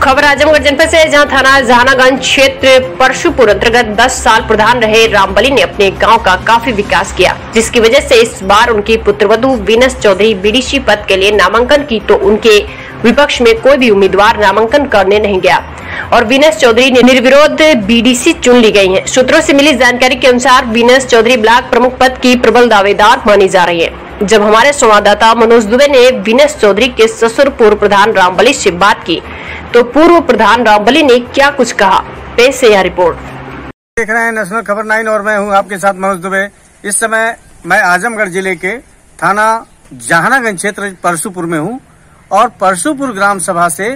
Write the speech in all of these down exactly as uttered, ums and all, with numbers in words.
खबर आजमगढ़ जनपद से, जहां थाना जहानागंज क्षेत्र परशुपुर अंतर्गत दस साल प्रधान रहे रामबली ने अपने गांव का काफी विकास किया, जिसकी वजह से इस बार उनकी पुत्रवधू वीनस चौधरी बीडीसी पद के लिए नामांकन की तो उनके विपक्ष में कोई भी उम्मीदवार नामांकन करने नहीं गया और वीनस चौधरी ने निर्विरोध बीडीसी चुन ली गई हैं। सूत्रों से मिली जानकारी के अनुसार वीनस चौधरी ब्लॉक प्रमुख पद की प्रबल दावेदार मानी जा रही है। जब हमारे संवाददाता मनोज दुबे ने वीनस चौधरी के ससुर पूर्व प्रधान रामबली से बात की तो पूर्व प्रधान रामबली ने क्या कुछ कहा, पेश है यह रिपोर्ट। देख रहे हैं नेशनल खबर नाइन और मैं हूं आपके साथ मनोज दुबे। इस समय मैं आजमगढ़ जिले के थाना जहानागंज क्षेत्र परशुपुर में हूं और परशुपुर ग्राम सभा से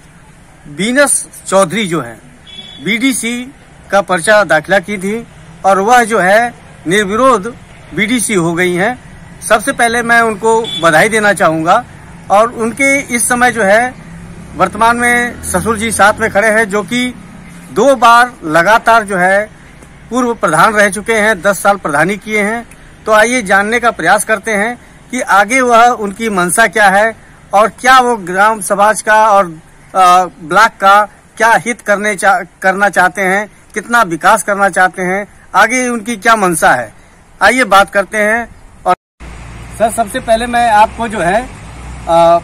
वीनस चौधरी जो है बीडीसी का पर्चा दाखिला की थी और वह जो है निर्विरोध बीडीसी हो गई हैं। सबसे पहले मैं उनको बधाई देना चाहूंगा और उनके इस समय जो है वर्तमान में ससुर जी साथ में खड़े हैं, जो कि दो बार लगातार जो है पूर्व प्रधान रह चुके हैं, दस साल प्रधानी किए हैं। तो आइए जानने का प्रयास करते हैं कि आगे वह उनकी मंशा क्या है और क्या वो ग्राम समाज का और ब्लॉक का क्या हित करने चा, करना चाहते हैं, कितना विकास करना चाहते हैं, आगे उनकी क्या मंशा है। आइए बात करते हैं। और सर, सबसे पहले मैं आपको जो है आ,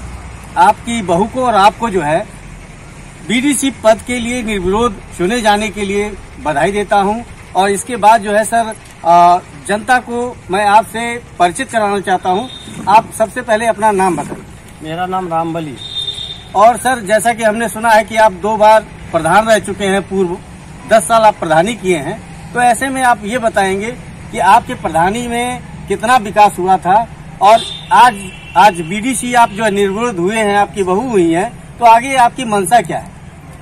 आपकी बहू को और आपको जो है बीडीसी पद के लिए निर्विरोध चुने जाने के लिए बधाई देता हूं। और इसके बाद जो है सर आ, जनता को मैं आपसे परिचित कराना चाहता हूं। आप सबसे पहले अपना नाम बताइए। मेरा नाम रामबली। और सर, जैसा कि हमने सुना है कि आप दो बार प्रधान रह चुके हैं, पूर्व दस साल आप प्रधानी किए हैं, तो ऐसे में आप ये बताएंगे कि आपके प्रधानी में कितना विकास हुआ था और आज आज बीडीसी आप जो निर्विरोध हुए हैं, आपकी बहू हुई हैं, तो आगे आपकी मंशा क्या है?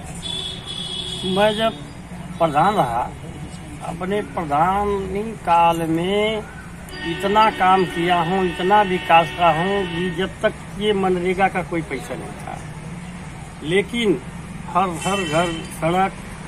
मैं जब प्रधान रहा, अपने प्रधानी काल में इतना काम किया हूँ, इतना विकास का हूँ कि जब तक ये मनरेगा का कोई पैसा नहीं था, लेकिन हर हर घर सड़क,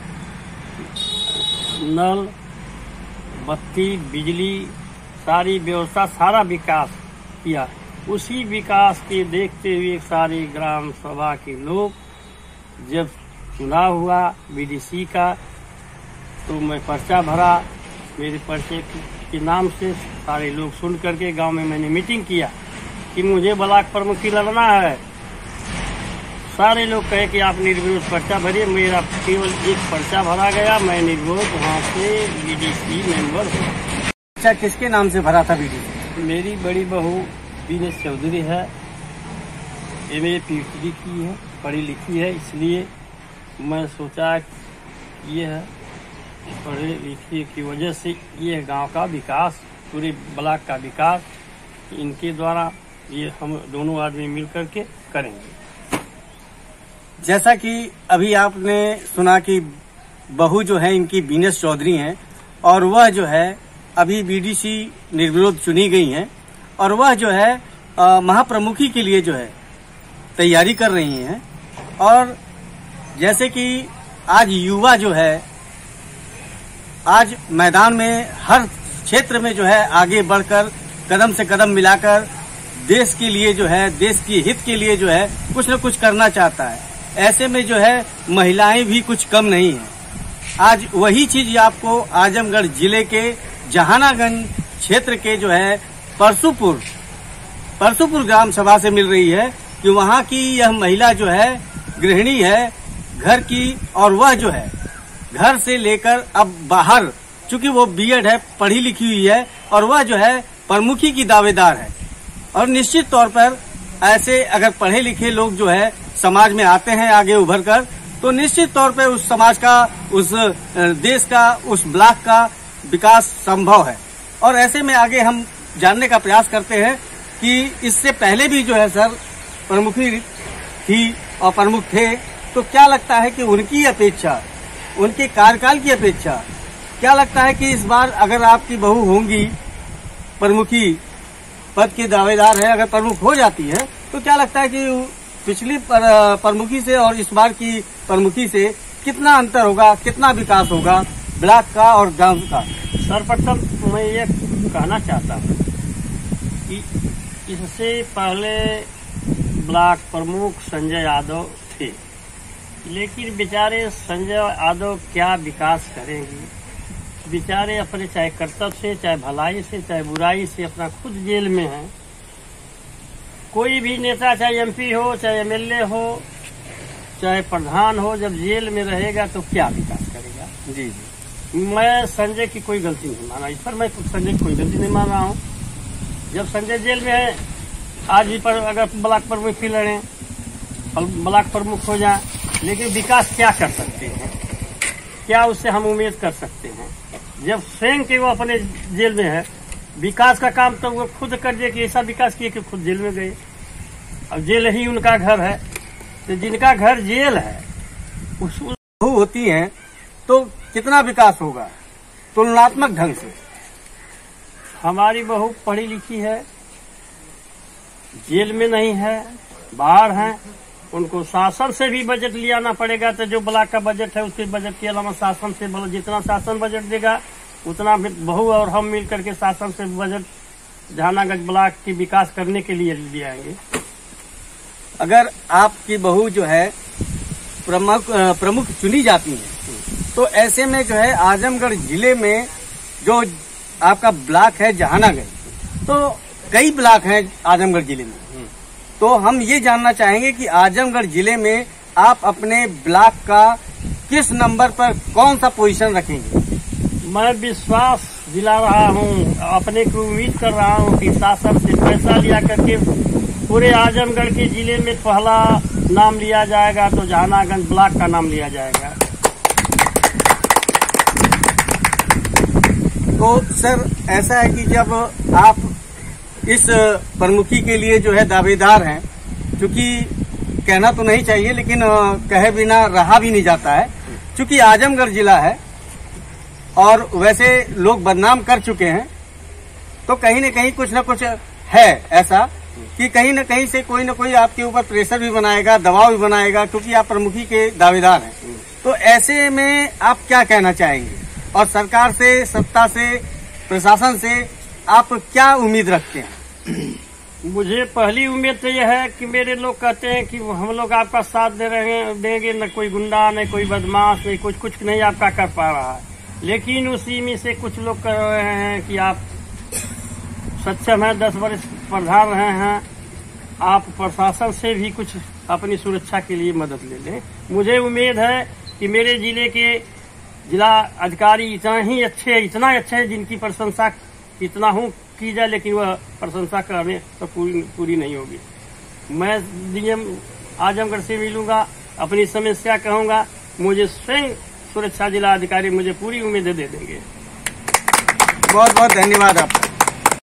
नल, बत्ती, बिजली, सारी व्यवस्था, सारा विकास किया। उसी विकास के देखते हुए सारे ग्राम सभा के लोग, जब चुनाव हुआ बीडीसी का, तो मैं पर्चा भरा। मेरे पर्चे के नाम से सारे लोग सुन करके गांव में मैंने मीटिंग किया कि मुझे ब्लॉक प्रमुखी लड़ना है। सारे लोग कहे कि आप निर्विरोध पर्चा भरिए। मेरा केवल एक पर्चा भरा गया, मैं निर्विरोध वहाँ से बीडीसी मेंबर हूँ। अच्छा, किसके नाम से भरा था बीडीसी? मेरी बड़ी बहू वीनस चौधरी है, एम ए पीएचडी की है, पढ़ी लिखी है, इसलिए मैं सोचा ये है पढ़े लिखे की वजह से ये गांव का विकास, पूरे ब्लॉक का विकास इनके द्वारा ये हम दोनों आदमी मिल करके करेंगे। जैसा कि अभी आपने सुना कि बहू जो है इनकी वीनस चौधरी हैं और वह जो है अभी बीडीसी निर्विरोध चुनी गई हैं और वह जो है महाप्रमुखी के लिए जो है तैयारी कर रही हैं। और जैसे कि आज युवा जो है आज मैदान में हर क्षेत्र में जो है आगे बढ़कर कदम से कदम मिलाकर देश के लिए जो है, देश की हित के लिए जो है कुछ न कुछ करना चाहता है। ऐसे में जो है महिलाएं भी कुछ कम नहीं है। आज वही चीज आपको आजमगढ़ जिले के जहानागंज क्षेत्र के जो है परशुपुर परशुपुर ग्राम सभा से मिल रही है कि वहाँ की यह महिला जो है गृहिणी है घर की, और वह जो है घर से लेकर अब बाहर, चूंकि वो बीएड है, पढ़ी लिखी हुई है, और वह जो है प्रमुखी की दावेदार है। और निश्चित तौर पर ऐसे अगर पढ़े लिखे लोग जो है समाज में आते हैं आगे उभर कर, तो निश्चित तौर पर उस समाज का, उस देश का, उस ब्लॉक का विकास संभव है। और ऐसे में आगे हम जानने का प्रयास करते हैं कि इससे पहले भी जो है सर प्रमुखी थी और प्रमुख थे, तो क्या लगता है कि उनकी अपेक्षा, उनके कार्यकाल की अपेक्षा क्या लगता है कि इस बार अगर आपकी बहू होंगी, प्रमुखी पद के दावेदार है, अगर प्रमुख हो जाती है, तो क्या लगता है कि पिछली प्रमुखी से और इस बार की प्रमुखी से कितना अंतर होगा, कितना विकास होगा ब्लॉक का और गांव का? सर्वप्रथम मैं ये कहना चाहता हूँ कि इससे पहले ब्लॉक प्रमुख संजय यादव थे, लेकिन बेचारे संजय यादव क्या विकास करेंगे। बेचारे अपने चाहे कर्तव्य से, चाहे भलाई से, चाहे बुराई से अपना खुद जेल में हैं। कोई भी नेता, चाहे एमपी हो, चाहे एमएलए हो, चाहे प्रधान हो, जब जेल में रहेगा तो क्या विकास करेगा। जी जी मैं संजय की कोई गलती नहीं माना, इस पर मैं संजय की कोई गलती नहीं मान रहा हूँ। जब संजय जेल में है, आज भी पर अगर ब्लॉक प्रमुख भी लड़े, ब्लॉक प्रमुख हो जाए, लेकिन विकास क्या कर सकते हैं, क्या उससे हम उम्मीद कर सकते हैं। जब स्वयं के वो अपने जेल में है, विकास का काम तो वो खुद कर दे कि ऐसा विकास किए कि खुद जेल में गए। अब जेल ही उनका घर है, तो जिनका घर जेल है उस बहू होती हैं तो कितना विकास होगा तुलनात्मक ढंग से। हमारी बहू पढ़ी लिखी है, जेल में नहीं है, बाहर है। उनको शासन से भी बजट लियाना पड़ेगा, तो जो ब्लॉक का बजट है उसके बजट के अलावा शासन से जितना शासन बजट देगा उतना बहू और हम मिल करके शासन से बजट जहानागंज ब्लॉक की विकास करने के लिए ले आएंगे। अगर आपकी बहू जो है प्रमुख प्रमुख चुनी जाती है तो ऐसे में जो है आजमगढ़ जिले में जो आपका ब्लॉक है जहानागंज, तो कई ब्लॉक हैं आजमगढ़ जिले में, तो हम ये जानना चाहेंगे कि आजमगढ़ जिले में आप अपने ब्लॉक का किस नंबर पर कौन सा पोजीशन रखेंगे। मैं विश्वास दिला रहा हूँ, अपने को उम्मीद कर रहा हूँ कि शासन से पैसा लिया करके पूरे आजमगढ़ के जिले में पहला नाम लिया जाएगा, तो जहानागंज ब्लॉक का नाम लिया जाएगा। तो सर ऐसा है कि जब आप इस प्रमुखी के लिए जो है दावेदार हैं, क्योंकि कहना तो नहीं चाहिए लेकिन कहे बिना रहा भी नहीं जाता है, क्योंकि आजमगढ़ जिला है और वैसे लोग बदनाम कर चुके हैं, तो कहीं न कहीं कुछ न कुछ है ऐसा कि कहीं न कहीं से कोई न कोई आपके ऊपर प्रेशर भी बनाएगा, दबाव भी बनाएगा, क्योंकि आप प्रमुखी के दावेदार हैं। तो ऐसे में आप क्या कहना चाहेंगे और सरकार से, सत्ता से, प्रशासन से आप क्या उम्मीद रखते हैं। मुझे पहली उम्मीद तो यह है कि मेरे लोग कहते हैं कि हम लोग आपका साथ दे रहे हैं, देंगे, न कोई गुंडा, न कोई बदमाश, नहीं कुछ कुछ नहीं आपका कर पा रहा है। लेकिन उसी में से कुछ लोग कह रहे हैं कि आप सक्षम हैं, दस वर्ष प्रधान रहे हैं, आप प्रशासन से भी कुछ अपनी सुरक्षा के लिए मदद ले लें। मुझे उम्मीद है कि मेरे जिले के जिला अधिकारी इतना ही अच्छे इतना अच्छे हैं जिनकी प्रशंसा इतना हूँ की जाए, लेकिन वह प्रशंसा करने तो पूरी पूरी नहीं होगी। मैं डीएम आजमगढ़ से मिलूंगा, अपनी समस्या कहूंगा, मुझे स्वयं सुरक्षा जिला अधिकारी मुझे पूरी उम्मीदें दे देंगे। बहुत बहुत धन्यवाद आपका।